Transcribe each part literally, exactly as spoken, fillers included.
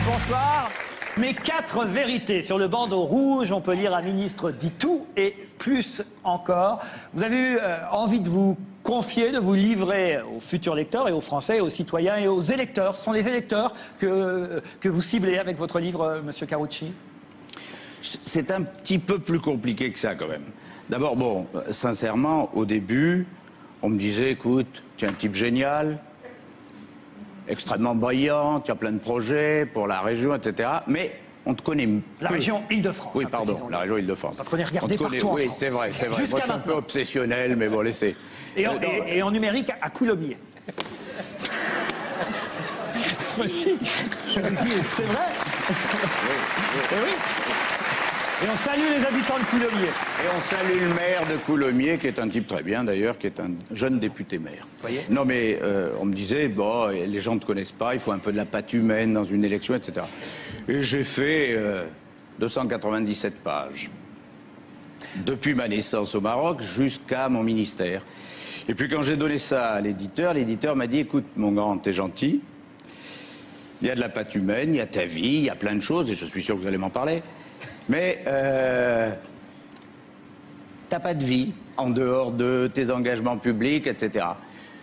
bonsoir. Mes quatre vérités. Sur le bandeau rouge, on peut lire un ministre dit tout et plus encore. Vous avez eu euh, envie de vous confier, de vous livrer aux futurs lecteurs et aux Français, aux citoyens et aux électeurs. Ce sont les électeurs que, que vous ciblez avec votre livre, euh, Monsieur Karoutchi? C'est un petit peu plus compliqué que ça, quand même. D'abord, bon, sincèrement, au début, on me disait, écoute, tu es un type génial, extrêmement brillant, tu as plein de projets pour la région, et cetera. Mais on te connaît peu. La région Île-de-France. Oui, pardon, la région Île-de-France. Parce qu'on est regardé partout en oui, France. c'est vrai, c'est vrai. Moi, je suis un peu obsessionnel, mais bon, laissez. Et en, et, et en numérique, à Coulommiers. Aussi. C'est vrai. Oui, oui. Et oui. Et on salue les habitants de Coulommiers. Et on salue le maire de Coulommiers, qui est un type très bien d'ailleurs, qui est un jeune député maire. Vous voyez ? Non mais euh, on me disait, bon, les gens ne te connaissent pas, il faut un peu de la patte humaine dans une élection, et cetera. Et j'ai fait euh, deux cent quatre-vingt-dix-sept pages. Depuis ma naissance au Maroc jusqu'à mon ministère. Et puis quand j'ai donné ça à l'éditeur, l'éditeur m'a dit, écoute mon grand, t'es gentil, il y a de la patte humaine, il y a ta vie, il y a plein de choses, et je suis sûr que vous allez m'en parler. Mais euh, t'as pas de vie en dehors de tes engagements publics, et cetera.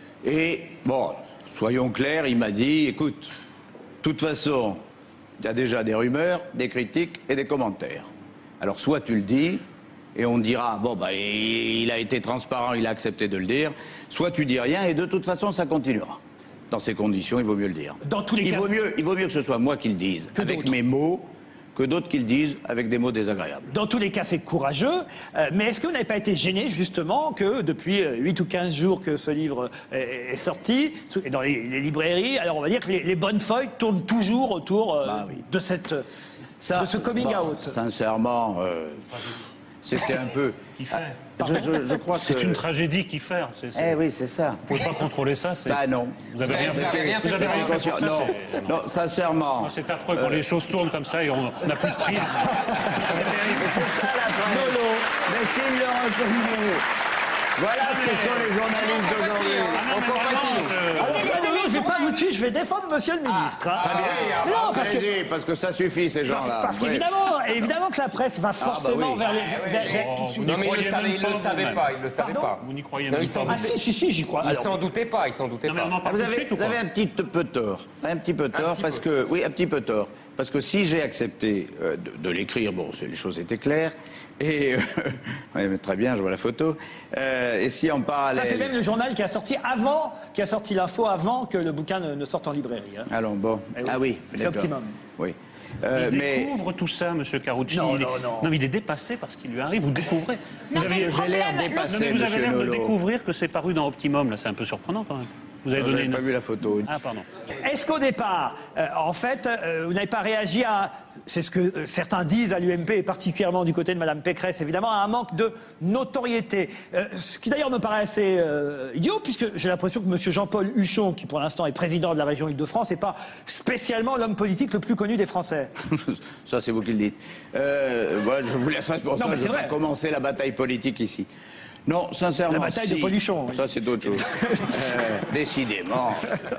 Et bon, soyons clairs, il m'a dit, écoute, de toute façon, il y a déjà des rumeurs, des critiques et des commentaires. Alors soit tu le dis, et on dira, bon, bah, il a été transparent, il a accepté de le dire, soit tu dis rien, et de toute façon, ça continuera. Dans ces conditions, il vaut mieux le dire. Dans tous les il cas... Vaut mieux, il vaut mieux que ce soit moi qui le dise, que avec mes mots, que d'autres qui le disent avec des mots désagréables. Dans tous les cas, c'est courageux. Euh, mais est-ce que vous n'avez pas été gêné, justement, que depuis huit ou quinze jours que ce livre est, est sorti, dans les, les librairies, alors on va dire que les, les bonnes feuilles tournent toujours autour euh, bah, oui. de, cette, ça, de ce coming bah, out? Sincèrement, euh, c'était un peu... Qui fait Je, je, je crois que... C'est une tragédie qui fait. Eh oui, c'est ça. Vous pouvez pas contrôler ça. Bah non. Vous avez rien fait. rien Vous avez rien fait pour ça. Non, non, sincèrement. C'est affreux quand euh... les choses tournent comme ça et on n'a plus de prise. C'est ça la presse. Lolo, laissez-le reconnu. Voilà ce que sont les journalistes d'aujourd'hui. On compatit. Je ne vais pas vous suivre, je vais défendre monsieur le ministre. Ah, très bien. Mais non, parce que, parce que ça suffit, ces gens-là. Parce, parce qu'évidemment, évidemment que la presse va forcément ah bah oui. vers les... Vers, vers, oh, vers, non, mais il ne le savait pas, il ne le savait pas. Vous n'y croyez non, même pas. Ah si, si, si, j'y crois. Il s'en doutait pas, il s'en doutait non, mais on en pas. parle vous tout de avez, suite ou vous avez un petit peu tort. Un petit peu tort, petit parce peu. que... Oui, un petit peu tort. Parce que si j'ai accepté euh, de, de l'écrire, bon, les choses étaient claires, et... Euh, oui, mais très bien, je vois la photo. Euh, et si en parallèle... Ça, c'est même le journal qui a sorti avant, qui a sorti l'info avant que le bouquin ne, ne sorte en librairie. Hein. Allons, bon. Et Ah oui, oui, c'est Optimum. Oui. Euh, il mais... découvre tout ça, monsieur Karoutchi. Non, il est... non, non. non, mais il est dépassé par ce qui lui arrive. Vous découvrez. Vous avez J'ai l'air dépassé, non, mais vous avez l'air de Nolo. découvrir que c'est paru dans Optimum. Là, c'est un peu surprenant quand même. Vous avez non, donné une... pas vu la photo. Ah, pardon. Est-ce qu'au départ, euh, en fait, euh, vous n'avez pas réagi à... C'est ce que euh, certains disent à l'U M P, et particulièrement du côté de Mme Pécresse, évidemment, à un manque de notoriété. Euh, ce qui d'ailleurs me paraît assez euh, idiot, puisque j'ai l'impression que M. Jean-Paul Huchon, qui pour l'instant est président de la région Île-de-France, n'est pas spécialement l'homme politique le plus connu des Français. Ça, c'est vous qui le dites. Euh, moi, je vous laisse pour non, ça, mais je ne vais vrai. pas commencer la bataille politique ici. Non, sincèrement, la bataille si... de Polichon. Oui. Ça, c'est d'autres choses. euh, décidément.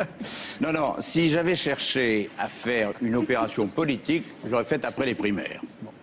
Non, non, si j'avais cherché à faire une opération politique, je l'aurais faite après les primaires.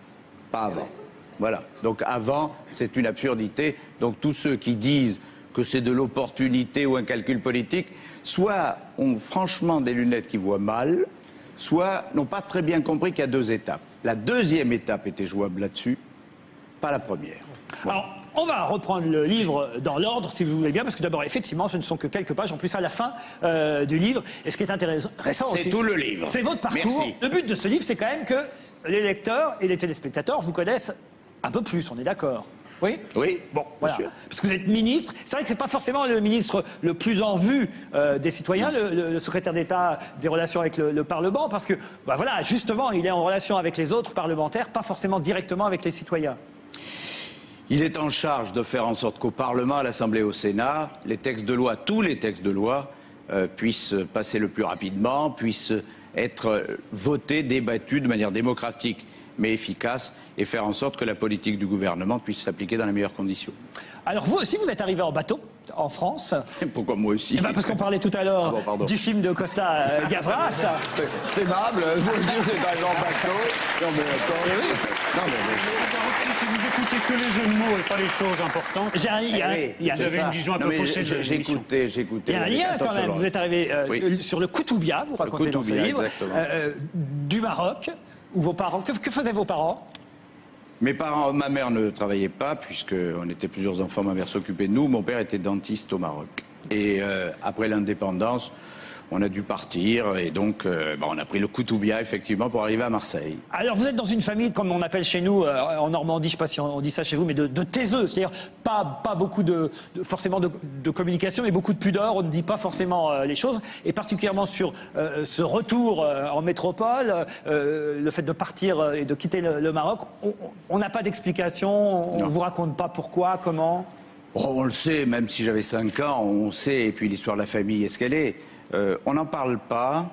Pas avant. Voilà. Donc avant, c'est une absurdité. Donc tous ceux qui disent que c'est de l'opportunité ou un calcul politique, soit ont franchement des lunettes qui voient mal, soit n'ont pas très bien compris qu'il y a deux étapes. La deuxième étape était jouable là-dessus, pas la première. Voilà. Alors, on va reprendre le livre dans l'ordre, si vous voulez bien, parce que d'abord, effectivement, ce ne sont que quelques pages, en plus à la fin euh, du livre. Et ce qui est intéressant aussi... C'est tout le livre. C'est votre parcours. Merci. Le but de ce livre, c'est quand même que les lecteurs et les téléspectateurs vous connaissent un peu plus, on est d'accord? Oui. Oui. Bon, voilà. Sûr. Parce que vous êtes ministre. C'est vrai que c'est pas forcément le ministre le plus en vue euh, des citoyens, le, le, le secrétaire d'État des relations avec le, le Parlement, parce que, bah voilà, justement, il est en relation avec les autres parlementaires, pas forcément directement avec les citoyens. Il est en charge de faire en sorte qu'au Parlement, à l'Assemblée et au Sénat, les textes de loi, tous les textes de loi, euh, puissent passer le plus rapidement, puissent être votés, débattus de manière démocratique mais efficace, et faire en sorte que la politique du gouvernement puisse s'appliquer dans les meilleures conditions. Alors vous aussi, vous êtes arrivé en bateau en France. Pourquoi moi aussi? Eh ben, parce qu'on parlait tout à l'heure ah bon, du film de Costa euh, Gavras. C'est aimable, je vous le dis, vous êtes arrivé en bateau. Non mais attends. Eh oui. Non, mais... Si vous écoutez que les jeux de mots et pas les choses importantes, J'ai un- il y a- Eh oui, il y a- vous avez c'est une ça. vision un Non, peu mais faussée de j'ai- J'ai l'émission. écouté, j'ai écouté. Il y a un lien quand même. Vous êtes arrivé euh, Oui. euh, sur le Koutoubia, vous racontez dans ce Koutoubia, livre, exactement. euh, du Maroc, où vos parents. Que, que faisaient vos parents? Mes parents, ma mère ne travaillait pas, puisqu'on était plusieurs enfants, ma mère s'occupait de nous. Mon père était dentiste au Maroc. Et euh, après l'indépendance, on a dû partir, et donc euh, bah, on a pris le Koutoubia, effectivement, pour arriver à Marseille. Alors vous êtes dans une famille, comme on appelle chez nous, euh, en Normandie, je ne sais pas si on, on dit ça chez vous, mais de, de taiseux. C'est-à-dire pas, pas beaucoup de, de- forcément de, de communication, mais beaucoup de pudeur. On ne dit pas forcément euh, les choses. Et particulièrement sur euh, ce retour euh, en métropole, euh, le fait de partir euh, et de quitter le, le Maroc, on- on n'a pas d'explication, on ne Non. vous raconte pas pourquoi, comment. Oh, on le sait, même si j'avais cinq ans, on sait, et puis l'histoire de la famille est ce qu'elle est. Euh, on n'en parle pas,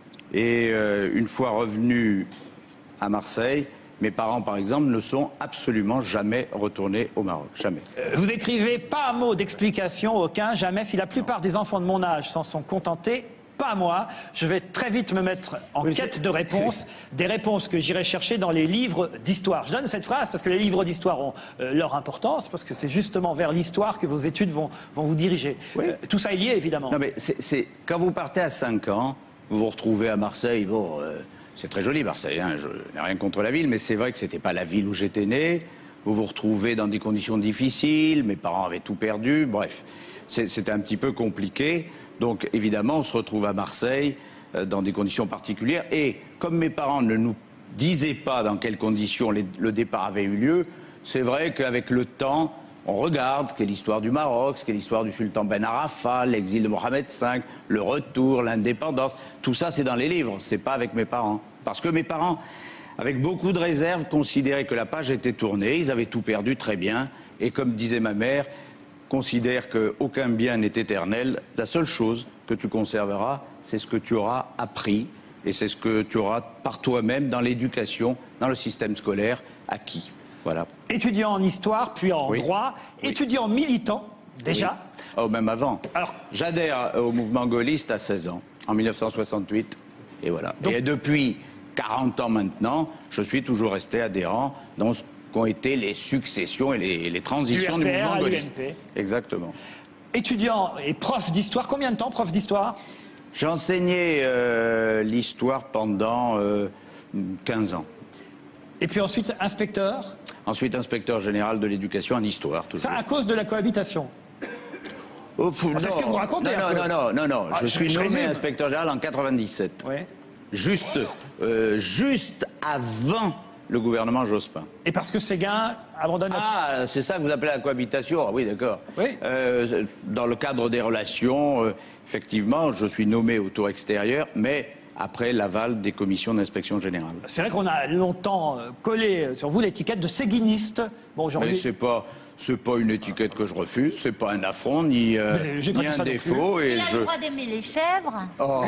et euh, une fois revenu à Marseille, mes parents, par exemple, ne sont absolument jamais retournés au Maroc, jamais. Euh, Vous écrivez pas un mot d'explication, aucun, jamais. Si la plupart des enfants de mon âge s'en sont contentés, pas moi. Je vais très vite me mettre en Oui, quête c'est- de réponses, des réponses que j'irai chercher dans les livres d'histoire. Je donne cette phrase parce que les livres d'histoire ont euh, leur importance, parce que c'est justement vers l'histoire que vos études vont, vont vous diriger. Oui. Euh, tout ça est lié, évidemment. Non, mais c'est, c'est- quand vous partez à cinq ans, vous vous retrouvez à Marseille, bon, euh, c'est très joli Marseille, hein, je n'ai rien contre la ville, mais c'est vrai que c'était pas la ville où j'étais né. Vous vous retrouvez dans des conditions difficiles, mes parents avaient tout perdu, bref, c'est- c'était un petit peu compliqué. Donc évidemment, on se retrouve à Marseille euh, dans des conditions particulières. Et comme mes parents ne nous disaient pas dans quelles conditions les- le départ avait eu lieu, c'est vrai qu'avec le temps, on regarde ce qu'est l'histoire du Maroc, ce qu'est l'histoire du sultan Ben Arafat, l'exil de Mohamed cinq, le retour, l'indépendance. Tout ça, c'est dans les livres, c'est pas avec mes parents. Parce que mes parents, avec beaucoup de réserve, considéraient que la page était tournée, ils avaient tout perdu très bien. Et comme disait ma mère, considère qu'aucun bien n'est éternel. La seule chose que tu conserveras, c'est ce que tu auras appris et c'est ce que tu auras par toi-même dans l'éducation, dans le système scolaire acquis. Voilà. Étudiant en histoire, puis en Oui. droit, Oui. étudiant militant, déjà. Oui. Oh, même avant. Alors- J'adhère au mouvement gaulliste à seize ans, en mille neuf cent soixante-huit. Et voilà. Donc- Et depuis quarante ans maintenant, je suis toujours resté adhérent dans ce qu'ont été les successions et les, les transitions Du du, R P R mouvement à gaulliste. l'U M P. Exactement. Étudiant et prof d'histoire, combien de temps prof d'histoire? J'ai enseigné euh, l'histoire pendant euh, quinze ans. Et puis ensuite inspecteur. Ensuite, inspecteur général de l'éducation en histoire. Toujours. Ça à cause de la cohabitation. Oh, pff, c'est ce non. que vous racontez Non, un non, peu. non, non, non, non. Ah, je je- suis je nommé résume. inspecteur général en quatre-vingt-dix-sept. Ouais. Juste, euh, juste avant le gouvernement Jospin. Et parce que Séguin abandonne. Ah, c'est ça que vous appelez la cohabitation? Ah oui, d'accord. Oui. Euh, dans le cadre des relations, euh, effectivement, je suis nommé au tour extérieur, mais après l'aval des commissions d'inspection générale. C'est vrai qu'on a longtemps euh, collé sur vous l'étiquette de séguiniste. Bon, Mais aujourd'hui. c'est pas, c'est pas une étiquette que je refuse, c'est pas un affront ni, euh, Mais j'ai pas ni dit un ça non défaut. Et Il a je... le droit d'aimer les chèvres. Oh.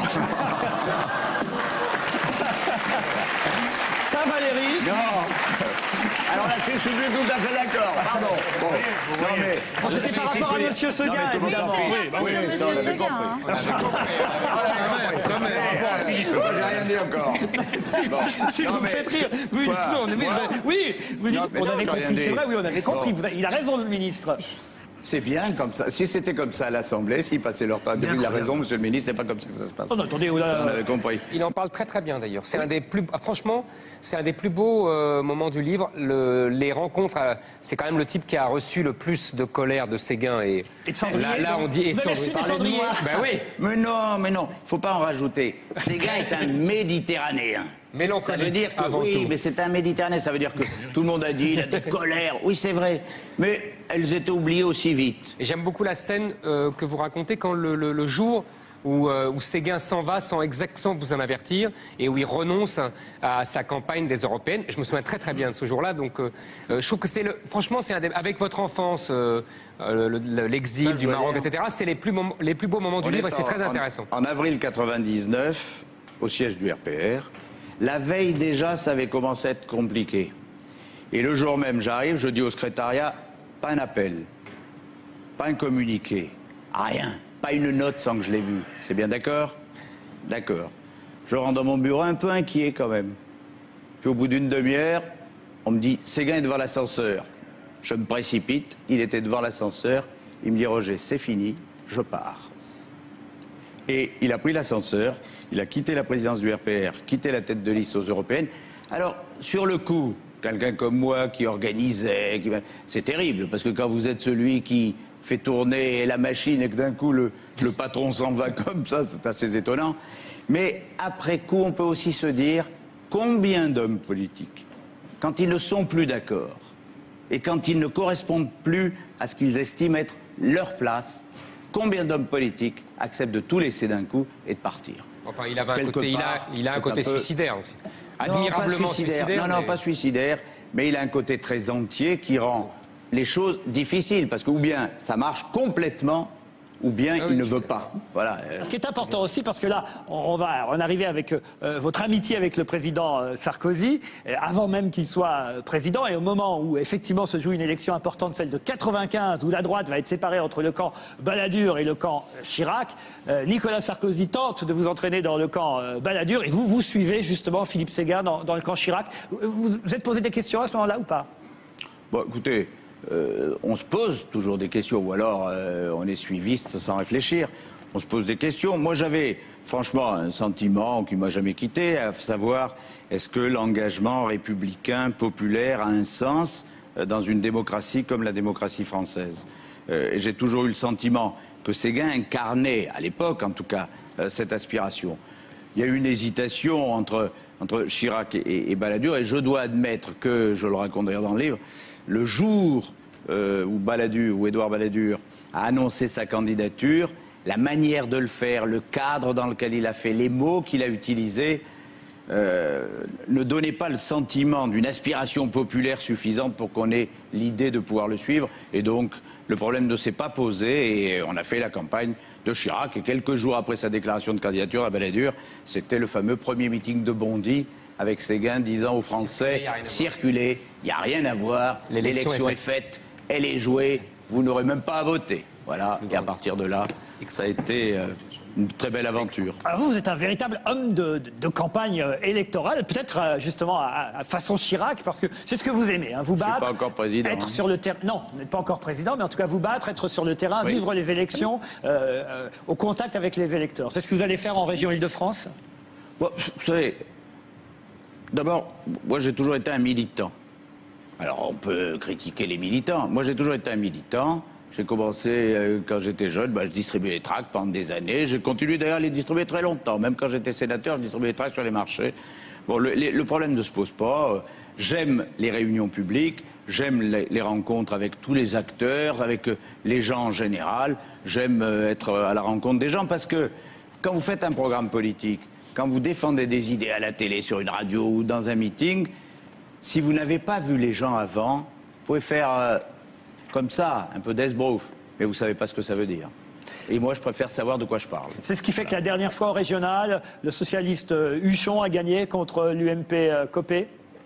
Ça, Valérie. Non. Alors là-dessus, je suis plus tout à fait d'accord. Pardon. Bon. Non, mais... Bon, c'était par rapport à Monsieur Seguin, Non, mais tout le monde s'en évidemment. fiche. Oui, bah oui, ça, Monsieur on l'avait Seguin, compris. hein. On l'avait compris. On l'avait compris. Moi, j'ai rien dit encore. Bon. Si Non, vous me mais- faites rire. Vous dites, Quoi on avait- Quoi oui, vous dites, Non, mais on non, avait j'ai rien compris. dit. C'est vrai, oui, on avait compris. Bon. Vous avez- il a raison, le ministre. C'est bien comme ça. Si c'était comme ça à l'Assemblée, s'ils passaient leur temps à dire, il a raison, monsieur le ministre, c'est pas comme ça que ça se passe. Oh, non, attendez, oh là, Ça, on là. avait compris. Il en parle très très bien d'ailleurs. C'est un des plus, ah, franchement, c'est un des plus beaux euh, moments du livre. Le- les rencontres, euh, c'est quand même le type qui a reçu le plus de colère de Séguin et, Et de Sandrier, là, là, donc. on dit et Vous avez Sandrier. reçu des Sandriers. Ben oui. Mais non, mais non, il faut pas en rajouter. Séguin est un Méditerranéen. Mélancolique, Ça veut dire que avant oui, tout. mais c'est un Méditerranéen. Ça veut dire que tout le monde a dit il a des colères. Oui, c'est vrai. Mais elles étaient oubliées aussi vite. Et j'aime beaucoup la scène euh, que vous racontez quand le, le- le jour où, euh, où Séguin s'en va sans exactement vous en avertir et où il renonce à sa campagne des européennes. Je me souviens très très bien de ce jour-là. Donc, euh, euh, je trouve que c'est le, franchement, c'est un des- avec votre enfance, euh, euh, le- le- l'exil Ça, je du dois Maroc, dire. et cetera. C'est les plus mom- les plus beaux moments du On livre et est c'est en- très en- intéressant. En, avril quatre-vingt-dix-neuf, au siège du R P R, La veille, déjà, ça avait commencé à être compliqué. Et le jour même, j'arrive, je dis au secrétariat, pas un appel, pas un communiqué, rien, pas une note sans que je l'ai vue. C'est bien d'accord? D'accord. Je rentre dans mon bureau un peu inquiet quand même. Puis au bout d'une demi-heure, on me dit, Séguin est devant l'ascenseur. Je me précipite, il était devant l'ascenseur. Il me dit, Roger, c'est fini, je pars. Et il a pris l'ascenseur, il a quitté la présidence du R P R, quitté la tête de liste aux européennes. Alors, sur le coup, quelqu'un comme moi qui organisait, qui... c'est terrible, parce que quand vous êtes celui qui fait tourner la machine et que d'un coup le, le patron s'en va comme ça, c'est assez étonnant. Mais après coup, on peut aussi se dire combien d'hommes politiques, quand ils ne sont plus d'accord et quand ils ne correspondent plus à ce qu'ils estiment être leur place, combien d'hommes politiques acceptent de tout laisser d'un coup et de partir? Enfin, il, avait un côté, part, il a, il a un côté un peu... suicidaire aussi. Admirablement non, pas suicidaire. suicidaire. Non, non, mais... pas suicidaire, mais il a un côté très entier qui rend les choses difficiles, parce que ou bien ça marche complètement, ou bien ah oui, il ne veut pas. Voilà. Ce qui est important aussi, parce que là, on va en arriver avec euh, votre amitié avec le président euh, Sarkozy, euh, avant même qu'il soit euh, président, et au moment où effectivement se joue une élection importante, celle de quatre-vingt-quinze, où la droite va être séparée entre le camp Balladur et le camp Chirac, euh, Nicolas Sarkozy tente de vous entraîner dans le camp euh, Balladur, et vous, vous suivez justement Philippe Séguin dans, dans le camp Chirac. Vous vous êtes posé des questions à ce moment-là ou pas? Bon, écoutez... Euh, on se pose toujours des questions, ou alors euh, on est suiviste sans réfléchir. On se pose des questions. Moi, j'avais franchement un sentiment qui m'a jamais quitté, à savoir est-ce que l'engagement républicain, populaire a un sens euh, dans une démocratie comme la démocratie française. Euh, et j'ai toujours eu le sentiment que Séguin incarnait, à l'époque en tout cas, euh, cette aspiration. Il y a eu une hésitation entre, entre Chirac et, et Balladur, et je dois admettre que, je le raconte d'ailleurs dans le livre, le jour euh, où Balladur, où Édouard Balladur a annoncé sa candidature, la manière de le faire, le cadre dans lequel il a fait, les mots qu'il a utilisés, euh, ne donnaient pas le sentiment d'une aspiration populaire suffisante pour qu'on ait l'idée de pouvoir le suivre. Et donc, le problème ne s'est pas posé et on a fait la campagne de Chirac. Et quelques jours après sa déclaration de candidature à Balladur, c'était le fameux premier meeting de Bondy, avec Séguin disant aux Français, circulez, il n'y a rien à voir, l'élection est faite, elle est jouée, vous n'aurez même pas à voter. Voilà, et à partir de là, ça a été euh, une très belle aventure. Alors vous, vous êtes un véritable homme de, de, de campagne électorale, peut-être euh, justement à, à façon Chirac, parce que c'est ce que vous aimez, hein, vous battre, je suis pas encore président, être hein. sur le terrain. Non, vous n'êtes pas encore président, mais en tout cas vous battre, être sur le terrain, oui. Vivre les élections, euh, euh, au contact avec les électeurs. C'est ce que vous allez faire en région Île-de-France? Bon, vous savez, d'abord, moi j'ai toujours été un militant. Alors on peut critiquer les militants. Moi j'ai toujours été un militant. J'ai commencé euh, quand j'étais jeune, bah, je distribuais les tracts pendant des années. J'ai continué d'ailleurs à les distribuer très longtemps. Même quand j'étais sénateur, je distribuais les tracts sur les marchés. Bon, le, les, le problème ne se pose pas. Euh, j'aime les réunions publiques, j'aime les, les rencontres avec tous les acteurs, avec euh, les gens en général. J'aime euh, être à la rencontre des gens parce que quand vous faites un programme politique, quand vous défendez des idées à la télé, sur une radio ou dans un meeting, si vous n'avez pas vu les gens avant, vous pouvez faire euh, comme ça, un peu d'esbrouf, mais vous ne savez pas ce que ça veut dire. Et moi, je préfère savoir de quoi je parle. C'est ce qui fait que la dernière fois au régional, le socialiste Huchon a gagné contre l'U M P euh, Copé.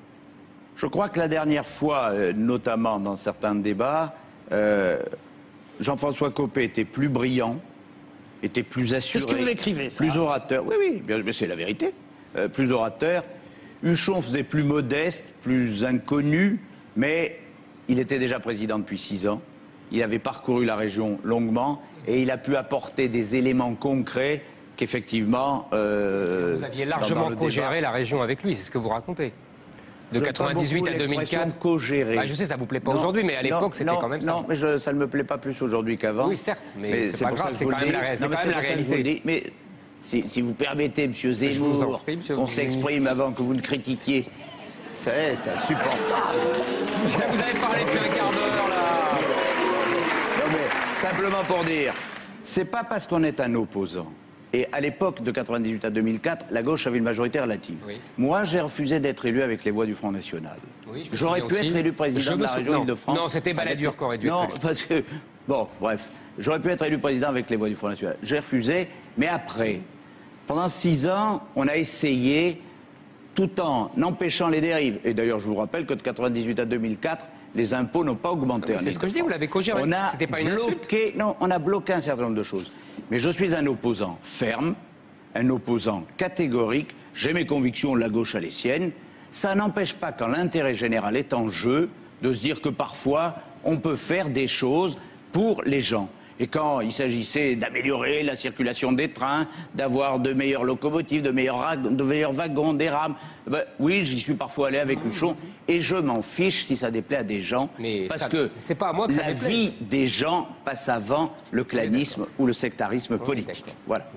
Je crois que la dernière fois, euh, notamment dans certains débats, euh, Jean-François Copé était plus brillant, était plus assuré. C'est ce que vous écrivez, ça. Plus orateur. Oui, oui, bien, c'est la vérité. Euh, plus orateur. Huchon faisait plus modeste, plus inconnu, mais il était déjà président depuis six ans. Il avait parcouru la région longuement et il a pu apporter des éléments concrets qu'effectivement... Euh, vous aviez largement co-géré la région avec lui, c'est ce que vous racontez. De quatre-vingt-dix-huit à deux mille quatre. Co-géré. Bah, je sais, ça vous plaît pas aujourd'hui, mais à l'époque, c'était quand même ça. Non, mais je, ça ne me plaît pas plus aujourd'hui qu'avant. Oui, certes, mais, mais c'est pas grave, c'est quand même la, non, quand même la réalité. Mais si, si vous permettez, monsieur Zemmour, on s'exprime avant que vous ne critiquiez. C'est insupportable. Vous avez parlé depuis un quart d'heure, là. Non, mais simplement pour dire, c'est pas parce qu'on est un opposant. Et à l'époque de quatre-vingt-dix-huit à deux mille quatre, la gauche avait une majorité relative. Oui. Moi, j'ai refusé d'être élu avec les voix du Front National. Oui, J'aurais pu aussi. être élu président je de la région Île-de-France. Non, c'était Balladur qui aurait dû être Non, parce que... Bon, bref. J'aurais pu être élu président avec les voix du Front National. J'ai refusé, mais après, pendant six ans, on a essayé tout en empêchant les dérives. Et d'ailleurs, je vous rappelle que de quatre-vingt-dix-huit à deux mille quatre, les impôts n'ont pas augmenté. C'est ce que je dis, vous l'avez corrigé. On a C'était pas une bloqué, non, on a bloqué un certain nombre de choses. Mais je suis un opposant ferme, un opposant catégorique. J'ai mes convictions, la gauche a les siennes. Ça n'empêche pas, quand l'intérêt général est en jeu, de se dire que parfois, on peut faire des choses pour les gens. Et quand il s'agissait d'améliorer la circulation des trains, d'avoir de meilleures locomotives, de meilleurs, de meilleurs wagons, des rames, ben, oui, j'y suis parfois allé avec Huchon, et je m'en fiche si ça déplaît à des gens, mais parce ça, que, c'est pas à moi que ça la déplaît. vie des gens passe avant le clanisme ou le sectarisme politique. Voilà.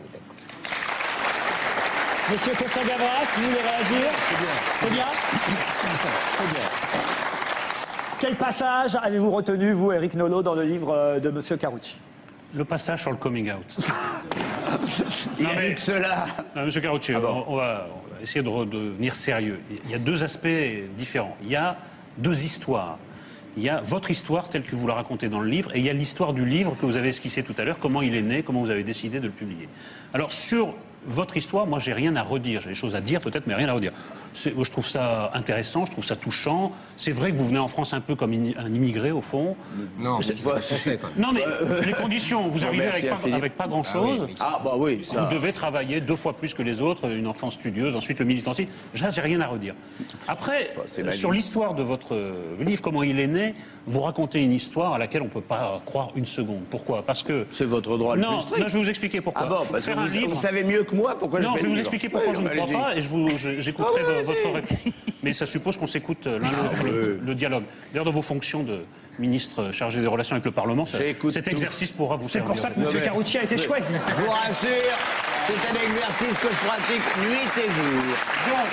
Monsieur Costa-Gavras, vous voulez réagir? C'est bien. C'est bien. C'est bien. Quel passage avez-vous retenu, vous, Éric Nolot, dans le livre de Monsieur Carucci? Le passage sur le coming out. Il Non, y a mais- eu que cela. Non, Monsieur Carucci, Ah bon. on, on va, on va essayer de redevenir sérieux. Il y a deux aspects différents. Il y a deux histoires. Il y a votre histoire telle que vous la racontez dans le livre, et il y a l'histoire du livre que vous avez esquissé tout à l'heure, comment il est né, comment vous avez décidé de le publier. Alors, sur votre histoire, moi, j'ai rien à redire. J'ai des choses à dire peut-être, mais rien à redire. C'est- Je trouve ça intéressant, je trouve ça touchant. C'est vrai que vous venez en France un peu comme une- un immigré, au fond. Non, mais C'est- vous êtes français, quand même. Non, mais les conditions, vous arrivez merci avec à pas, Philippe. avec pas grand-chose. Ah oui, oui. Ah, bah oui, ça. Vous devez travailler deux fois plus que les autres, une enfance studieuse, ensuite le militantisme. Là, j'ai rien à redire. Après, Bah, c'est euh, la sur vie. l'histoire de votre euh, livre, comment il est né, vous racontez une histoire à laquelle on ne peut pas croire une seconde. Pourquoi? Parce que... C'est votre droit le Non, plus strict. non, je vais vous expliquer pourquoi. Ah bon, parce que Faire un vous, livre... vous savez mieux que moi pourquoi Non, je je fais vais vous le expliquer livre. pourquoi Oui, je ne crois allez-y. pas et je vous- je- j'écouterai Ah ouais, vo- votre allez-y. réponse. Mais ça suppose qu'on s'écoute euh, l'un l'autre, le, le dialogue. D'ailleurs, dans vos fonctions de ministre chargé des relations avec le Parlement, ça- J'écoute cet tout. exercice pourra vous C'est servir. pour ça que Non, Monsieur mais- Carucci a été choisi. Je vous rassure, c'est un exercice que je pratique nuit et jour. Donc,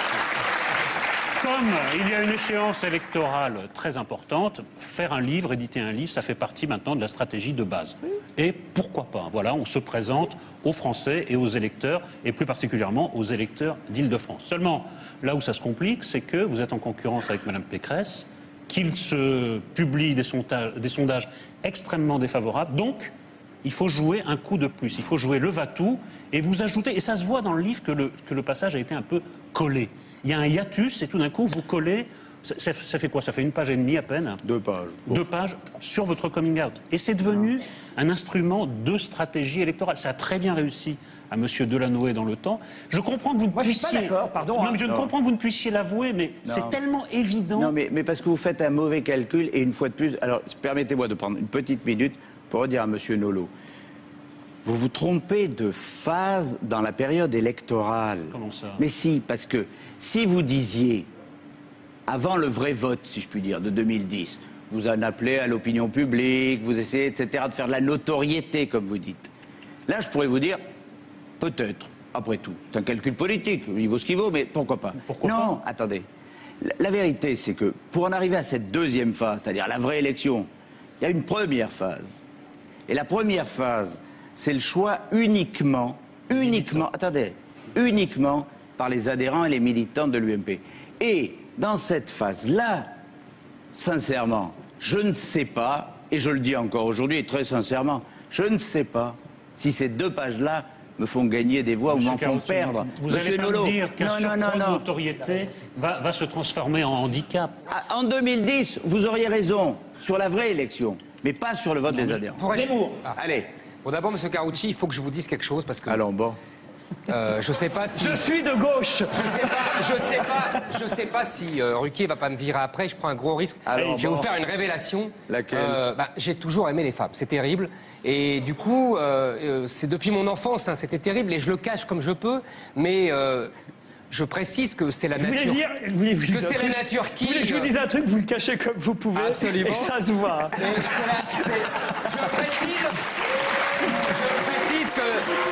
comme il y a une échéance électorale très importante, faire un livre, éditer un livre, ça fait partie maintenant de la stratégie de base. Et pourquoi pas? Voilà, on se présente aux Français et aux électeurs, et plus particulièrement aux électeurs d'Île-de-France. Seulement, là où ça se complique, c'est que vous êtes en concurrence avec Mme Pécresse, qu'il se publie des sondages, des sondages extrêmement défavorables. Donc, il faut jouer un coup de plus. Il faut jouer le va-tout et vous ajoutez. Et ça se voit dans le livre que le, que le passage a été un peu collé. Il y a un hiatus et tout d'un coup, vous collez. Ça, ça- ça fait quoi? Ça fait une page et demie à peine. Deux pages. Deux pages sur votre coming out. Et c'est devenu un instrument de stratégie électorale. Ça a très bien réussi à M. Delanoë dans le temps. Je comprends que vous ne Moi, je suis puissiez... pas d'accord, pardon, Non, hein. mais je Non. comprends que vous ne puissiez l'avouer, mais c'est tellement évident. Non, mais, mais parce que vous faites un mauvais calcul, et une fois de plus, alors permettez-moi de prendre une petite minute pour redire à M. Nolot. Vous vous trompez de phase dans la période électorale. Comment ça? Mais si, parce que si vous disiez, avant le vrai vote, si je puis dire, de deux mille dix, vous en appelez à l'opinion publique, vous essayez, et cetera, de faire de la notoriété, comme vous dites. Là, je pourrais vous dire, peut-être, après tout. C'est un calcul politique, il vaut ce qu'il vaut, mais pourquoi pas? Pourquoi Non, attendez. La, la vérité, c'est que pour en arriver à cette deuxième phase, c'est-à-dire la vraie élection, il y a une première phase. Et la première phase, c'est le choix uniquement, uniquement, attendez, uniquement par les adhérents et les militants de l'U M P. Et dans cette phase-là, sincèrement, je ne sais pas, et je le dis encore aujourd'hui et très sincèrement, je ne sais pas si ces deux pages-là me font gagner des voix ou Monsieur m'en font Carucci, perdre. Vous Monsieur allez pas Nolot, me dire qu'un non, non, surcroît non, de non. notoriété va, va se transformer en handicap. Ah, En deux mille dix, vous auriez raison sur la vraie élection, mais pas sur le vote des adhérents. Pour- Zemmour. Ah. Allez, Bon, d'abord, Monsieur Carucci, il faut que je vous dise quelque chose parce que allons, bon. euh, je sais pas si. Je suis de gauche. Je sais pas, je sais pas, je sais pas si euh, Ruquier va pas me virer après. Je prends un gros risque. Alors, je vais bon. vous faire une révélation. Laquelle Euh, bah, J'ai toujours aimé les femmes. C'est terrible. Et du coup, euh, euh, c'est depuis mon enfance. Hein, c'était terrible et je le cache comme je peux. Mais euh, je précise que c'est la Vous voulez nature. dire, vous voulez- vous Que dites un c'est la truc- nature qui, Vous voulez que je vous euh, dise un truc, vous le cachez comme vous pouvez. Absolument. Et ça se voit. Et c'est la- c'est- je précise. Je précise que.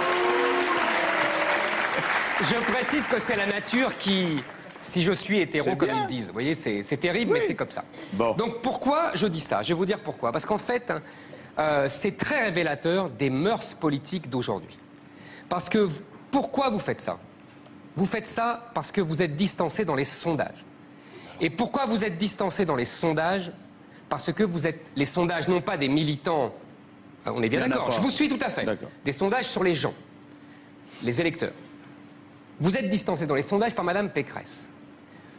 Je précise que c'est la nature qui. Si je suis hétéro, C'est comme bien. ils disent. Vous voyez, c'est c'est terrible, mais c'est comme ça. Bon. Donc pourquoi je dis ça? Je vais vous dire pourquoi. Parce qu'en fait, hein, euh, c'est très révélateur des mœurs politiques d'aujourd'hui. Parce que v- pourquoi vous faites ça? Vous faites ça parce que vous êtes distancé dans les sondages. Et pourquoi vous êtes distancé dans les sondages? Parce que vous êtes les sondages, non pas des militants. euh, On est bien Il y en a d'accord. pas. Je vous suis tout à fait. D'accord. Des sondages sur les gens, les électeurs. Vous êtes distancé dans les sondages par Madame Pécresse.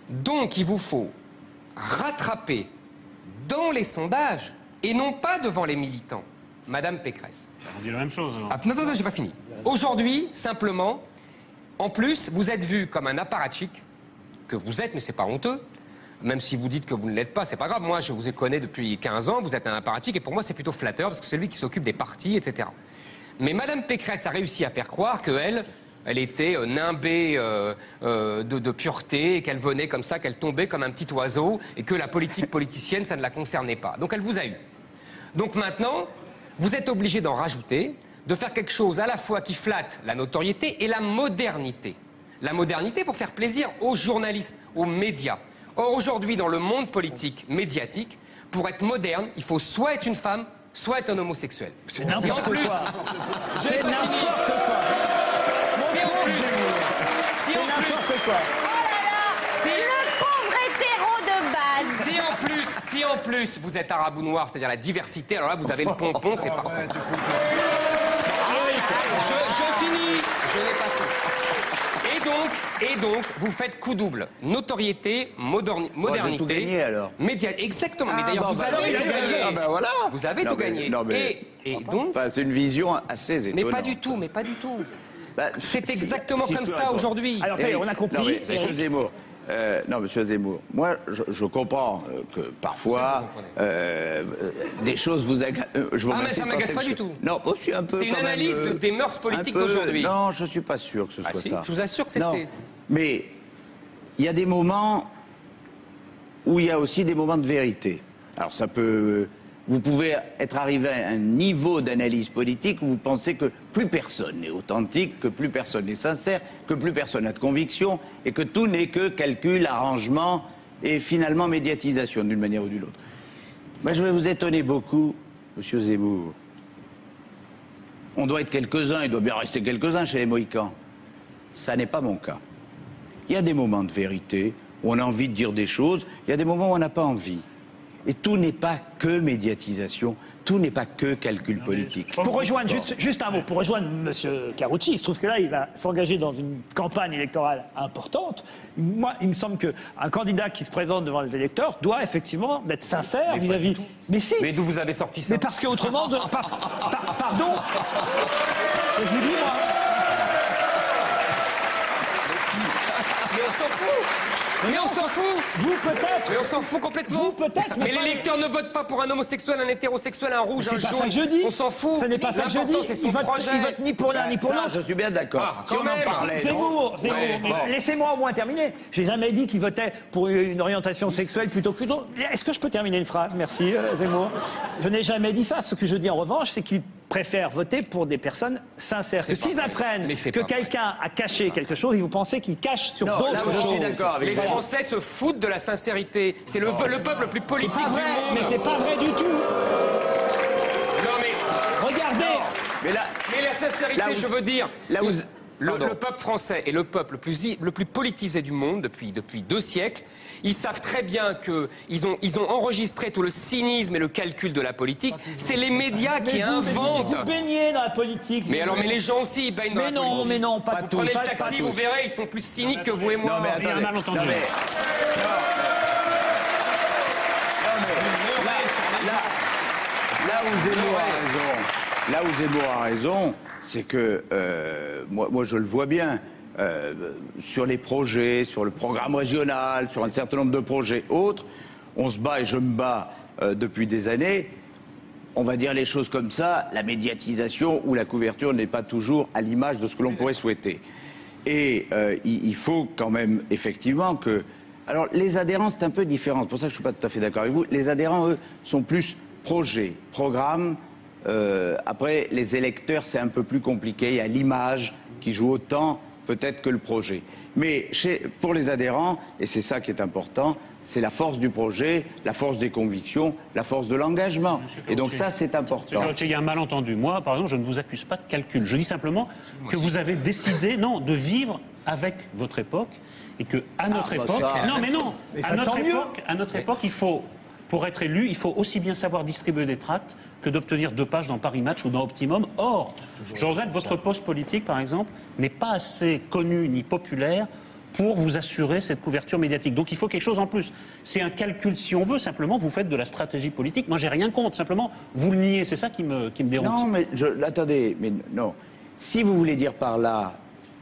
Donc, il vous faut rattraper dans les sondages et non pas devant les militants, Madame Pécresse. On dit la même chose, alors. Ah, non, non, non, j'ai pas fini. Aujourd'hui, simplement, en plus, vous êtes vu comme un apparatchik, que vous êtes, mais c'est pas honteux. Même si vous dites que vous ne l'êtes pas, c'est pas grave. Moi, je vous ai connais depuis quinze ans, vous êtes un apparatchik, et pour moi, c'est plutôt flatteur, parce que c'est lui qui s'occupe des partis, et cetera. Mais Madame Pécresse a réussi à faire croire qu'elle, elle était euh, nimbée euh, euh, de, de pureté, et qu'elle venait comme ça, qu'elle tombait comme un petit oiseau, et que la politique politicienne, ça ne la concernait pas. Donc elle vous a eu. Donc maintenant, vous êtes obligé d'en rajouter, de faire quelque chose à la fois qui flatte la notoriété et la modernité. La modernité pour faire plaisir aux journalistes, aux médias. Or, aujourd'hui, dans le monde politique, médiatique, pour être moderne, il faut soit être une femme, soit être un homosexuel. C'est Si en n'importe plus, quoi. je n'ai C'est pas fini. n'importe quoi. Si en plus, si C'est en plus, n'importe quoi. si, Le pauvre hétéro de base. si en plus, si en plus vous êtes arabe ou noir, c'est-à-dire la diversité, alors là vous avez le pompon, c'est parfait. Je, je finis, je n'ai pas fini. Et donc, et donc, vous faites coup double. Notoriété, moderni- modernité. tout gagné, alors. Média... Exactement, mais Ah, d'ailleurs, bon, vous bah, avez alors, tout il a gagné. gagné. Ah, ben voilà. Vous avez Non, tout mais- gagné. non, mais- Et, et donc, Enfin, c'est une vision assez étonnante. mais pas du tout, mais pas du tout. Bah, C'est si- exactement si je comme peux ça répondre. aujourd'hui. Alors, ça y est, on a compris. Non, mais, monsieur Eric. Zemmour, euh, non, monsieur Zemmour, moi, je, je comprends euh, que parfois, Vous comprenez. euh, euh, des choses vous agacent. Euh, je vous Ah, mais remercie ça de m'agace penser pas que du je- tout. Non, moi, je suis un peu. C'est une quand même, analyse de- euh, des mœurs politiques un peu- d'aujourd'hui. Non, je suis pas sûr que ce Ah, soit si, ça. je vous assure que c'est- Non, c'est- mais il y a des moments où il y a aussi des moments de vérité. Alors, ça peut. Vous pouvez être arrivé à un niveau d'analyse politique où vous pensez que plus personne n'est authentique, que plus personne n'est sincère, que plus personne n'a de conviction, et que tout n'est que calcul, arrangement et finalement médiatisation d'une manière ou d'une autre. Moi, je vais vous étonner beaucoup, monsieur Zemmour. On doit être quelques-uns, il doit bien rester quelques-uns chez les Mohicans. Ça n'est pas mon cas. Il y a des moments de vérité où on a envie de dire des choses, il y a des moments où on n'a pas envie. Et tout n'est pas que médiatisation, tout n'est pas que calcul politique. Pour rejoindre, juste, juste un mot, pour rejoindre M. Carucci, il se trouve que là, il va s'engager dans une campagne électorale importante. Moi, il me semble qu'un candidat qui se présente devant les électeurs doit effectivement être sincère vis-à-vis. Mais si. Mais d'où vous avez sorti ça? Mais parce qu'autrement, de... parce- par- pardon. Je vous dis, moi. Mais on s'en fout. Mais on s'en fout. Vous peut-être. Mais on s'en fout complètement. Vous, peut-être, mais Mais pas les les- lecteurs ne votent pas pour un homosexuel, un hétérosexuel, un rouge, un C'est pas jaune. ça que je dis. On s'en fout. Ce n'est pas ça que je dis. L'important, c'est son Il vote, projet. il vote ni pour l'un ni pour Ça, l'autre. je suis bien d'accord. Ah, si quand on même. en parlait, Zemmour, non Zemmour, Ouais, mais bon. laissez-moi au moins terminer. J'ai jamais dit qu'il votait pour une orientation sexuelle plutôt que d'autres. Est-ce que je peux terminer une phrase? Merci, euh, Zemmour. Je n'ai jamais dit ça. Ce que je dis en revanche, c'est qu'il préfère voter pour des personnes sincères. C'est Que pas s'ils vrai. apprennent Mais c'est que pas vrai. quelqu'un a caché quelque chose, ils vous pensez qu'il cache sur Non, là d'autres où je suis choses. d'accord avec Les vous. Français se foutent de la sincérité. C'est le, le peuple le plus C'est politique pas du vrai, monde. mais c'est pas vrai du tout. Non mais, Regardez. Mais là, mais la sincérité, Là où- je veux dire. là où- le, Pardon. le peuple français est le peuple le plus, i- le plus politisé du monde depuis, depuis deux siècles. Ils savent très bien qu'ils ont, ils ont enregistré tout le cynisme et le calcul de la politique. C'est les médias qui Mais vous, mais vous, inventent. vous baignez dans la politique. Mais vous. alors, mais les gens aussi, ils baignent dans Mais la non, politique. mais non, pas, Pas tous. tous. Prenez Pas- le pas taxi, tous. vous verrez, ils sont plus cyniques que vous et moi. non mais Il y a un attendez. malentendu. Non, mais- Là où Zemmour a raison, là où Zemmour a raison, c'est que euh, moi, moi je le vois bien euh, sur les projets, sur le programme régional, sur un certain nombre de projets autres, on se bat et je me bats euh, depuis des années. On va dire les choses comme ça, la médiatisation ou la couverture n'est pas toujours à l'image de ce que l'on pourrait souhaiter. Et euh, il, il faut quand même effectivement que... Alors les adhérents c'est un peu différent, c'est pour ça que je ne suis pas tout à fait d'accord avec vous. Les adhérents, eux, sont plus projets, programmes. Euh, après, les électeurs, c'est un peu plus compliqué. Il y a l'image qui joue autant peut-être que le projet. Mais chez, pour les adhérents, et c'est ça qui est important, c'est la force du projet, la force des convictions, la force de l'engagement. Et donc ça, c'est Monsieur important. Carucci, il y a un malentendu. Moi, par exemple, je ne vous accuse pas de calcul. Je dis simplement que vous avez décidé, non, de vivre avec votre époque et que à notre bah époque, ça- non mais non, Mais à ça, notre tant mieux. époque, à notre époque, il faut, pour être élu, il faut aussi bien savoir distribuer des tracts que d'obtenir deux pages dans Paris Match ou dans Optimum. Or, je regrette votre poste politique, par exemple, n'est pas assez connu ni populaire pour vous assurer cette couverture médiatique. Donc il faut quelque chose en plus. C'est un calcul si on veut, simplement vous faites de la stratégie politique. Moi j'ai rien contre, simplement vous le niez, c'est ça qui me, qui me dérange. Non, mais je, attendez, mais non. Si vous voulez dire par là,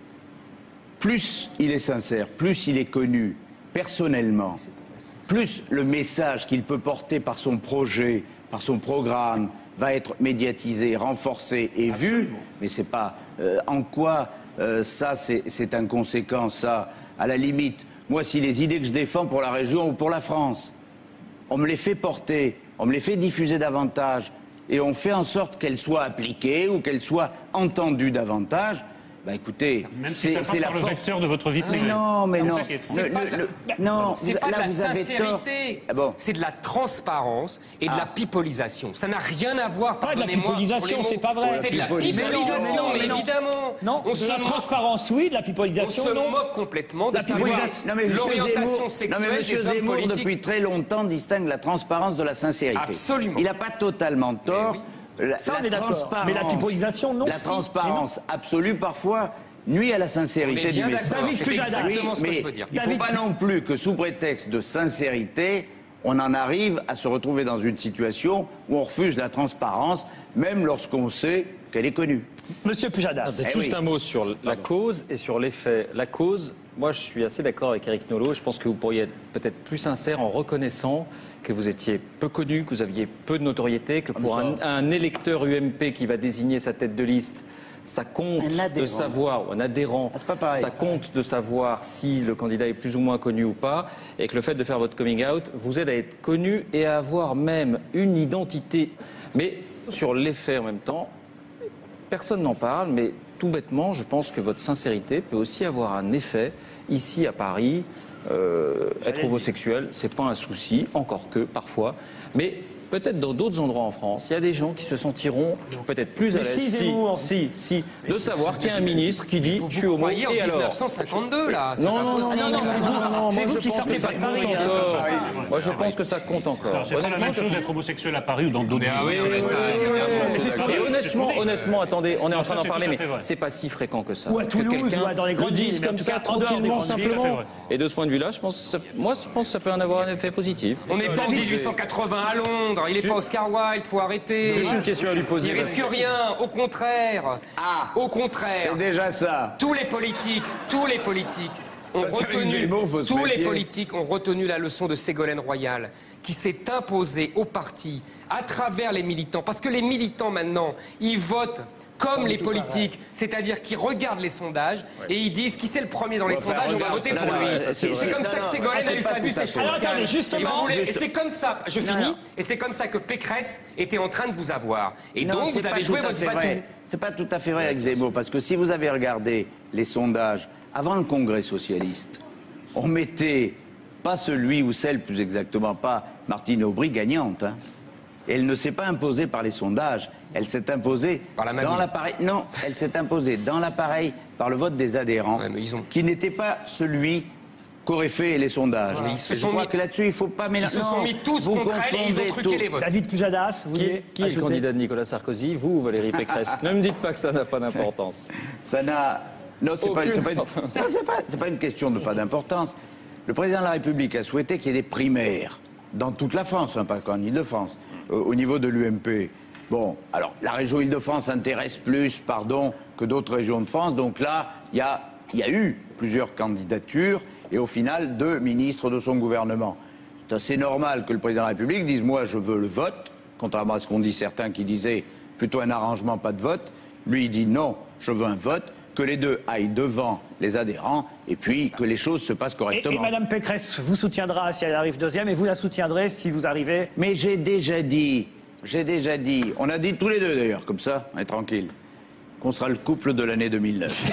plus il est sincère, plus il est connu personnellement, plus le message qu'il peut porter par son projet, par son programme, va être médiatisé, renforcé et Absolument. vu, mais c'est pas euh, en quoi euh, ça c'est inconséquent, ça, à la limite. Moi, si les idées que je défends pour la région ou pour la France, on me les fait porter, on me les fait diffuser davantage, et on fait en sorte qu'elles soient appliquées ou qu'elles soient entendues davantage, bah écoutez, même si ça passe la par le force... vecteur de votre vie privée. Non, mais non. C'est pas, Le- le- de... non, c'est vous- pas là, de la vous avez tort. sincérité, Ah bon. c'est de la transparence et de Ah. la pipolisation. Ça n'a rien à voir, Pas de la pardonnez-moi, pipolisation, sur les mots. c'est pas vrai. C'est de la Pipolisation. pipolisation, Mais non, évidemment. Non, on de se la moque- transparence, oui, de la on pipolisation, se non. moque complètement de La savoir pipolisation- Non, mais monsieur l'orientation Zemmour, non, sexuelle mais monsieur des hommes Zemmour, politiques. depuis très longtemps, distingue la transparence de la sincérité. Absolument. Il n'a pas totalement tort. La, Ça, on la est d'accord. transparence- Mais la pipolisation, non. La Si. transparence absolue, parfois, nuit à la On sincérité est du bien message. d'accord, David c'est Pujadas. exactement ce que mais je veux dire. il ne faut David pas Pu- non plus que, sous prétexte de sincérité, on en arrive à se retrouver dans une situation où on refuse la transparence, même lorsqu'on sait qu'elle est connue. Monsieur Pujadas. Peut-être Eh juste oui. un mot sur la cause et sur l'effet. La cause, moi je suis assez d'accord avec Éric Nolot. Je pense que vous pourriez être peut-être plus sincère en reconnaissant que vous étiez peu connu, que vous aviez peu de notoriété, que pour un, un électeur U M P qui va désigner sa tête de liste, ça compte Un adhérent. de savoir, ou un adhérent, Ah, c'est pas pareil. ça compte de savoir si le candidat est plus ou moins connu ou pas, et que le fait de faire votre coming out vous aide à être connu et à avoir même une identité. Mais sur l'effet en même temps, personne n'en parle, mais tout bêtement, je pense que votre sincérité peut aussi avoir un effet ici à Paris. Euh, être homosexuel, c'est pas un souci, encore que parfois, mais peut-être dans d'autres endroits en France, il y a des gens qui se sentiront peut-être plus à Mais l'aise, si, si, Zemmour. si, si, de savoir qu'il y a un ministre qui dit Vous je suis homo croyez en et alors. dix-neuf cent cinquante-deux, là c'est Non, pas non, non, possible. non, non, c'est non, vous- non, non, c'est moi vous je qui pense sortez que ça pas de compte Paris, hein. encore. Moi je pense que ça compte encore. C'est pas la même chose d'être homosexuel à Paris ou dans d'autres villes. Ah oui, Oui, mais oui, ça, oui, évidemment. oui, oui, c'est ce qu'on Et dit. honnêtement, honnêtement, attendez, on est en Non, train ça, d'en c'est parler, tout à mais fait vrai. c'est pas si fréquent que ça. Ou à Que Toulouse, quelqu'un ou à- dans les grandes le dise villes, comme en tout ça, cas, en dehors des tranquillement, grandes villes. Tout à fait simplement. vrai. Et de ce point de vue-là, je pense, que ça- moi, je pense que ça peut en avoir un effet positif. On n'est pas en dix-huit cent quatre-vingts à Londres, il n'est pas Oscar Wilde, faut arrêter. Juste une question à lui poser. Il risque rien, au contraire. Ah. Au contraire. C'est déjà ça. Tous les politiques, tous les politiques ont Parce qu'avec retenu, Zemmour, faut se tous les méfier. politiques ont retenu la leçon de Ségolène Royal, qui s'est imposée au parti à travers les militants. Parce que les militants maintenant, ils votent comme les politiques, c'est-à-dire qu'ils regardent les sondages et ils disent qui c'est le premier dans les Enfin, sondages, on va regarde, voter non, pour non, lui. ça, c'est Et c'est vrai. comme ça que Non, non, Ségolène ah, a eu c'est pas Fabius tout à et fait. Strauss-Kahn. Alors, attendez, justement, Et vous voulez- Et juste- c'est comme ça, je Non, finis, non. et c'est comme ça que Pécresse était en train de vous avoir. Et Non, donc c'est vous pas avez joué tout à votre fait va-tout. vrai. C'est pas tout à fait vrai avec Zemmour, parce que si vous avez regardé les sondages avant le Congrès socialiste, on mettait pas celui ou celle, plus exactement, pas Martine Aubry gagnante. Hein. Et elle ne s'est pas imposée par les sondages, elle s'est imposée Par la mamie. dans l'appareil. Non, elle s'est imposée dans l'appareil par le vote des adhérents, Ouais, mais ils ont- qui n'était pas celui qu'auraient fait les sondages. Mais ils se Et je sont crois mis- que là-dessus, il faut pas Ils mélanger. se sont Non, mis tous vous contre elle et ils ont confondez truqué tout. les votes. David Pujadas, vous Qui, voulez qui est le ajouter candidat de Nicolas Sarkozy, vous ou Valérie Pécresse? Ne me dites pas que ça n'a pas d'importance. Ça n'a. Non, c'est pas, Aucune c'est pas, une... importance. non, c'est pas, c'est pas une question de pas d'importance. Le président de la République a souhaité qu'il y ait des primaires dans toute la France, hein, pas qu'en Ile-de-France, au, au niveau de l'U M P. Bon, alors, la région Île-de-France intéresse plus, pardon, que d'autres régions de France. Donc là, il y a, il y a eu plusieurs candidatures et au final, deux ministres de son gouvernement. C'est assez normal que le président de la République dise « Moi, je veux le vote », contrairement à ce qu'ont dit certains qui disaient plutôt un arrangement, pas de vote. Lui, il dit « Non, je veux un vote », que les deux aillent devant les adhérents et puis que les choses se passent Et, correctement. et Madame Pécresse vous soutiendra si elle arrive deuxième et vous la soutiendrez si vous arrivez. Mais j'ai déjà dit, j'ai déjà dit, on a dit tous les deux d'ailleurs, comme ça, on est tranquille, qu'on sera le couple de l'année deux mille neuf.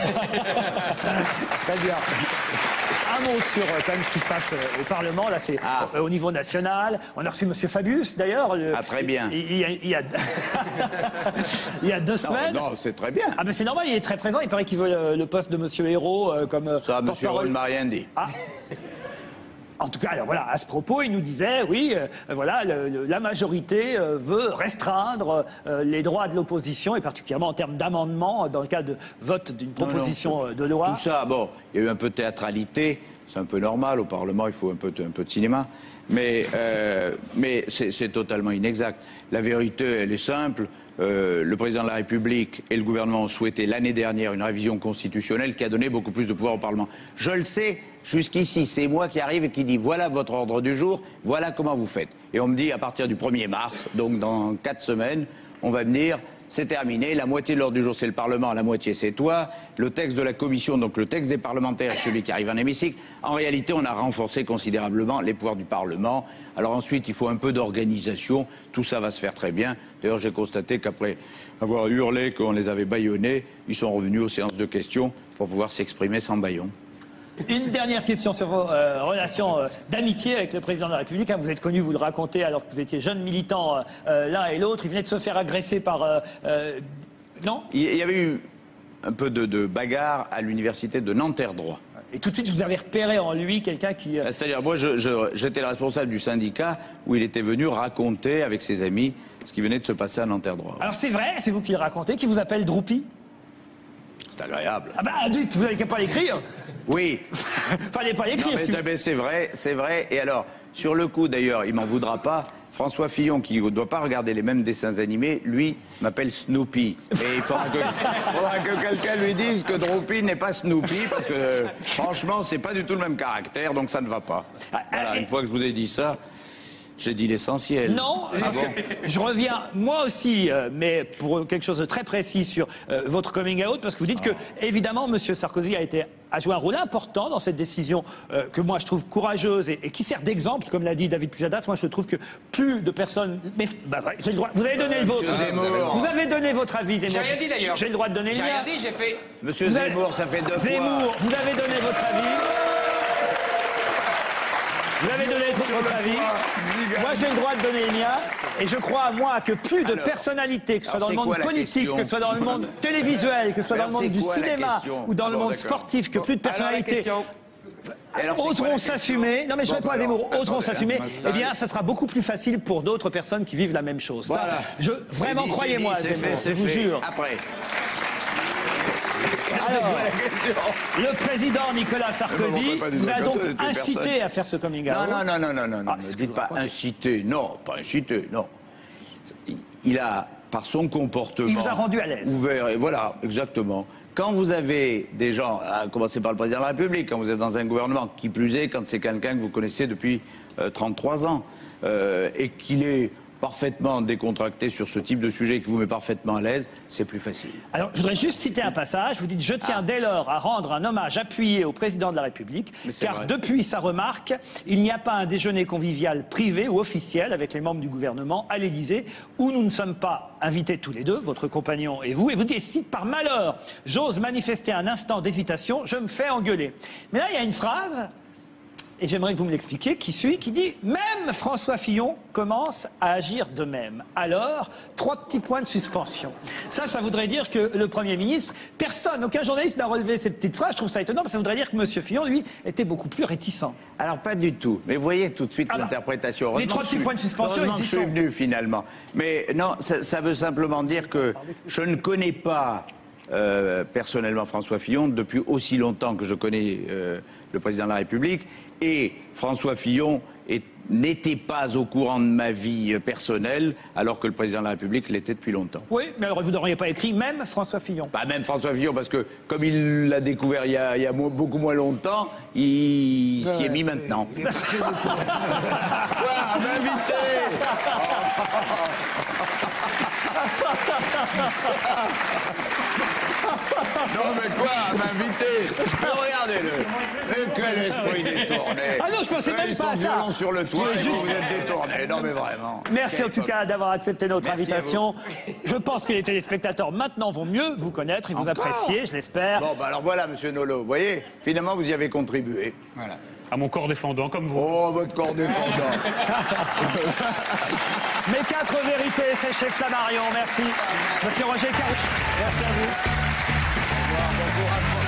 Très bien. Un mot sur euh, quand même ce qui se passe euh, au Parlement. Là, c'est Ah. euh, au niveau national. On a reçu Monsieur Fabius d'ailleurs. le- Ah, très bien. Il, il y a, il y a- il y a deux Non, semaines. non, c'est très bien. Ah, mais c'est normal, il est très présent. Il paraît qu'il veut le, le poste de Monsieur Hérault euh, comme. euh, Ça, monsieur porte-parole. Hérault ne m'a rien dit. Ah. En tout cas, alors voilà, à ce propos, il nous disait, oui, euh, voilà, le, le, la majorité euh, veut restreindre euh, les droits de l'opposition, et particulièrement en termes d'amendement, dans le cas de vote d'une proposition non, non, de loi. Tout ça, bon, il y a eu un peu de théâtralité, c'est un peu normal, au Parlement, il faut un peu, un peu de cinéma, mais, euh, mais c'est totalement inexact. La vérité, elle est simple. Euh, le président de la République et le gouvernement ont souhaité l'année dernière une révision constitutionnelle qui a donné beaucoup plus de pouvoir au Parlement. Je le sais, jusqu'ici, c'est moi qui arrive et qui dit voilà votre ordre du jour, voilà comment vous faites. Et on me dit à partir du premier mars, donc dans quatre semaines, on va venir, c'est terminé, la moitié de l'ordre du jour c'est le Parlement, la moitié c'est toi, le texte de la Commission, donc le texte des parlementaires, celui qui arrive en hémicycle. En réalité, on a renforcé considérablement les pouvoirs du Parlement. Alors ensuite, il faut un peu d'organisation, tout ça va se faire très bien. D'ailleurs, j'ai constaté qu'après avoir hurlé qu'on les avait bâillonnés, ils sont revenus aux séances de questions pour pouvoir s'exprimer sans bâillon. Une dernière question sur vos euh, relations euh, d'amitié avec le président de la République. Hein, vous êtes connu, vous le racontez, alors que vous étiez jeune militant euh, l'un et l'autre. Il venait de se faire agresser par... Euh, euh, non ? Il y avait eu un peu de, de bagarre à l'université de Nanterre droit. Et tout de suite, vous avez repéré en lui quelqu'un qui... Euh... C'est-à-dire, moi, j'étais je, je, le responsable du syndicat où il était venu raconter avec ses amis ce qui venait de se passer à Nanterre droit. Alors c'est vrai, c'est vous qui le racontez, qui vous appelle Droupi ? C'est agréable. Ah bah dites, vous n'avez qu'à pas l'écrire. Oui. Fallait pas l'écrire. Si vous... C'est vrai, c'est vrai. Et alors, sur le coup, d'ailleurs, il m'en voudra pas. François Fillon, qui ne doit pas regarder les mêmes dessins animés, lui, m'appelle Snoopy. Et il faudra que, faudra que quelqu'un lui dise que Droupi n'est pas Snoopy, parce que, euh, franchement, c'est pas du tout le même caractère, donc ça ne va pas. Voilà, une fois que je vous ai dit ça, j'ai dit l'essentiel. Non, ah parce bon que je reviens, moi aussi, euh, mais pour quelque chose de très précis sur euh, votre coming out, parce que vous dites oh. que, évidemment, M. Sarkozy a, été, a joué un rôle important dans cette décision euh, que moi je trouve courageuse et, et qui sert d'exemple, comme l'a dit David Pujadas. Moi je trouve que plus de personnes... Mais, bah, j'ai le droit. Vous avez donné euh, le vôtre. Vous avez donné votre avis, Zemmour. J'ai rien dit d'ailleurs. J'ai le droit de donner le mien. J'ai rien dit, j'ai fait... Monsieur vous Zemmour, avez... ça fait deux Zemmour, fois. vous avez donné votre avis. Vous avez donné votre avis. Moi, j'ai le droit de donner le mien. Et je crois à moi que plus de alors, personnalités, que ce soit dans le monde politique, que ce soit dans le monde télévisuel, que ce soit dans le monde du cinéma ou dans le monde sportif, que plus de personnalités oseront s'assumer. Non, mais je réponds à Zemmour. Oseront s'assumer. Eh bien, ça sera beaucoup plus facile pour d'autres personnes qui vivent la même chose. Voilà. Ça, je, vraiment, croyez-moi, Zemmour, je vous jure. Après. Alors, le président Nicolas Sarkozy vous a donc incité à faire ce coming out. Non, non, non, non, non, non. Ah, ne dites pas incité. Non, pas incité, non. Il a, par son comportement... Il vous a rendu à l'aise. Ouvert, et voilà, exactement. Quand vous avez des gens, à commencer par le président de la République, quand vous êtes dans un gouvernement, qui plus est, quand c'est quelqu'un que vous connaissez depuis euh, trente-trois ans, euh, et qu'il est... parfaitement décontracté sur ce type de sujet qui vous met parfaitement à l'aise, c'est plus facile. Alors, je voudrais juste citer un passage. Vous dites « Je tiens ah. dès lors à rendre un hommage appuyé au président de la République, car vrai. depuis sa remarque, il n'y a pas un déjeuner convivial privé ou officiel avec les membres du gouvernement à l'Élysée où nous ne sommes pas invités tous les deux, votre compagnon et vous, et vous dites « Si par malheur, j'ose manifester un instant d'hésitation, je me fais engueuler. » Mais là, il y a une phrase... Et j'aimerais que vous me l'expliquiez, qui suit, qui dit « Même François Fillon commence à agir de même. » Alors, trois petits points de suspension. Ça, ça voudrait dire que le Premier ministre, personne, aucun journaliste n'a relevé cette petite phrase. Je trouve ça étonnant, parce que ça voudrait dire que M. Fillon, lui, était beaucoup plus réticent. Alors, pas du tout. Mais vous voyez tout de suite ah l'interprétation. Les trois petits points de suspension, ils y sont. Je suis venu, finalement. Mais non, ça, ça veut simplement dire que je ne connais pas euh, personnellement François Fillon depuis aussi longtemps que je connais euh, le président de la République. Et François Fillon n'était pas au courant de ma vie personnelle, alors que le président de la République l'était depuis longtemps. Oui, mais alors vous n'auriez pas écrit même François Fillon. Pas même François Fillon, parce que comme il l'a découvert il y a, il y a beaucoup moins longtemps, il s'y ouais, est mis maintenant. Quoi, m'inviter Non mais quoi, m'inviter Regardez-le. Quel esprit détourné. Ah non, je pensais même pas à ça. Sur le toit, et juste... vous êtes détourné. Non mais vraiment. Merci en tout cas d'avoir accepté notre Merci invitation. Je pense que les téléspectateurs maintenant vont mieux vous connaître et vous Encore apprécier, je l'espère. Bon, bah alors voilà, monsieur Nolot, vous voyez, finalement vous y avez contribué. Voilà. À mon corps défendant, comme vous. Oh, votre corps défendant. Mes quatre vérités, c'est chez Flammarion. Merci. Monsieur Roger Couch. Merci à vous. Au revoir, bon courage.